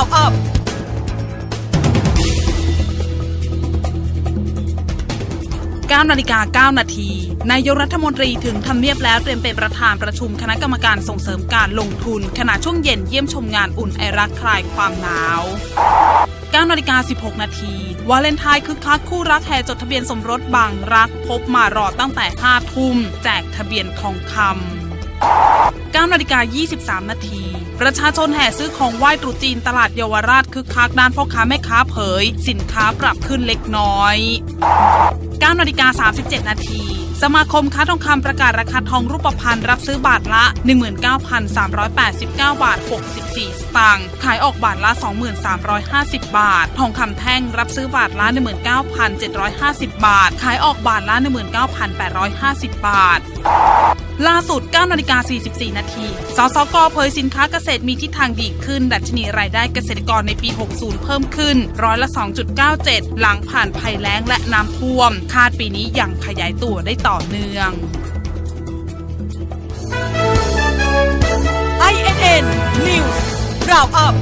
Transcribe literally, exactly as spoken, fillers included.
Round Upเก้านาฬิกาเก้านาทีนายกรัฐมนตรีถึงทำเนียบแล้วเตรียมเป็นประธานประชุมคณะกรรมการส่งเสริมการลงทุนขณะช่วงเย็นเยี่ยมชมงานอุ่นไอรักคลายความหนาวเก้านาฬิกาสิบหกนาทีวาเลนไทน์คึกคักคู่รักแห่จดทะเบียนสมรสบางรักพบมารอตั้งแต่ห้าทุ่มแจกทะเบียนทองคำเก้านาฬิกายี่สิบสามนาทีประชาชนแห่ซื้อของไหว้ตรุษจีนตลาดเยาวราชคึกคักด้านพ่อค้าแม่ค้าเผยสินค้าปรับขึ้นเล็กน้อยเก้านาฬิกาสามสิบเจ็ดนาทีสมาคมค้าทองคำประกาศราคาทองรูปพรรณรับซื้อบาทละ หนึ่งหมื่นเก้าพันสามร้อยแปดสิบเก้า บาทหกสิบสี่สตางค์ขายออกบาทละ สองหมื่นสามร้อยห้าสิบ บาททองคำแท่งรับซื้อบาทละ หนึ่งหมื่นเก้าพันเจ็ดร้อยห้าสิบ บาทขายออกบาทละ หนึ่งหมื่นเก้าพันแปดร้อยห้าสิบ บาทล่าสุด เก้านาฬิกาสี่สิบสี่นาทีสสก.เผยสินค้าเกษตรมีทิศทางดีขึ้นดัชนีรายได้เกษตรกรในปีหกสิบเพิ่มขึ้นร้อยละ สองจุดเก้าเจ็ด หลังผ่านภัยแล้งและน้ำท่วมคาดปีนี้ยังขยายตัวได้ต่อเนื่อง ไอ เอ็น เอ็น News Round Up